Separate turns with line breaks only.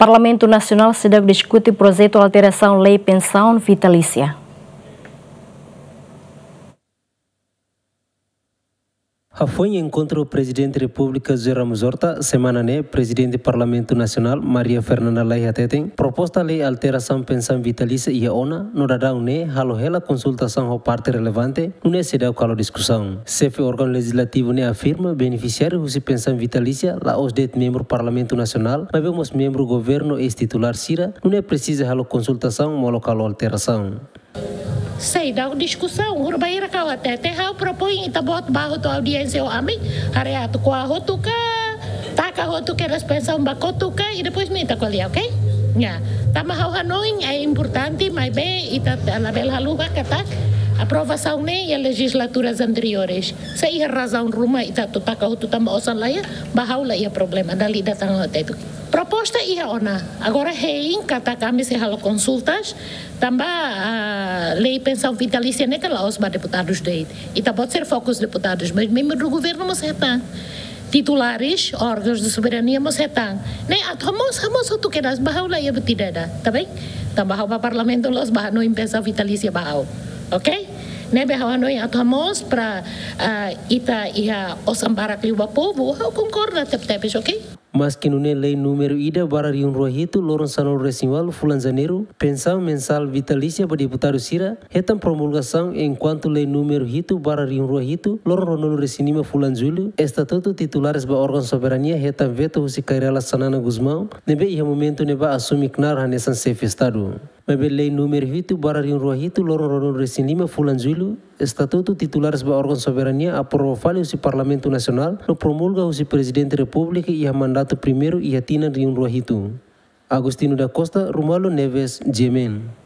Parlamento Nacional sedang diskuti projeto alteração lei pensão vitalícia.
Foi em encontro o Presidente da República José Ramos Horta, semana Presidente do Parlamento Nacional Maria Fernanda Leija Teteng, proposta lei alteração pensão vitalícia e a ONA, no dadão halo hela consultação ao parte relevante, não se deu calo discussão. Chefe órgão legislativo afirma beneficiário de pensão vitalícia lá os det membro Parlamento Nacional, mas vemos membro governo e titular Cira, não precisa halo consultação ou local alteração.
Sei da discussão, o Urbaíra kau até hau propõe ita bot bahu tu audiência o ami, areato com a rotuca, taca rotuca das pensão bacotuca e depois mita com ali, ok? Ya, tama hau Hanoi é importante, mas bem ita label haluga kata aprovação ne e legislaturas anteriores. Sei a razão ruma ita tu taca rotu tama osan lá bahau lá ia problema dali datang até tu. Proposta ia ona. Agora hein kata kami se halo consultas tambah lei pensão vitalícia né que lá os deputados dei. Ita pode ser focos deputados, mas membro do governo mas retan. Titulares, órgãos de soberania mas retan. Né hamos tu que das bahau lá ia betidada, tá bem? Tambah hau parlamento los bahau no pensão vitalícia bahau. OK? Né bahau no hamos para ita ia osambara que o povo, eu concordo tep-tepes, OK?
Mas que não é lei número ida para um rohito loron sanol residual fulan janeiro pensão mensal vitalícia para deputado Cira retam promulgação enquanto lei número hito para um rohito loron ronolo resinima fulan julho estatuto titulares ba órgão soberania retam veto husi kairala sanana Guzmão nebe ia momento neba assumi knar hanesan chefe estado mas lei número hito para um rohito loron ronolo resinima fulan julho estatuto titulares ba órgão soberania aprova husi Parlamento Nacional no promulga husi Presidente da República e a mandato primeiro e atina de rohito. Agostinho da Costa, Rumalo Neves, Jemen.